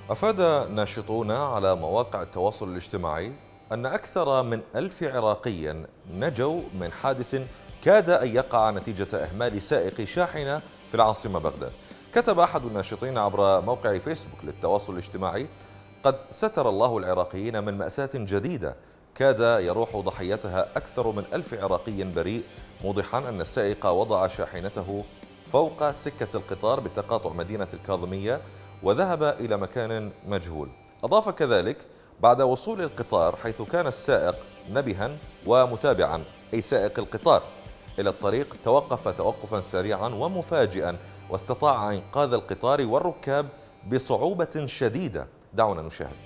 أفاد ناشطون على مواقع التواصل الاجتماعي أن أكثر من 1000 عراقيا نجوا من حادث كاد أن يقع نتيجة إهمال سائق شاحنة في العاصمة بغداد. كتب أحد الناشطين عبر موقع فيسبوك للتواصل الاجتماعي: قد ستر الله العراقيين من مأساة جديدة كاد يروح ضحيتها أكثر من 1000 عراقي بريء، موضحا أن السائق وضع شاحنته فوق سكة القطار بتقاطع مدينة الكاظمية وذهب إلى مكان مجهول. أضاف كذلك: بعد وصول القطار حيث كان السائق نبها ومتابعا، أي سائق القطار، إلى الطريق، توقف توقفا سريعا ومفاجئا واستطاع إنقاذ القطار والركاب بصعوبة شديدة. دعونا نشاهد.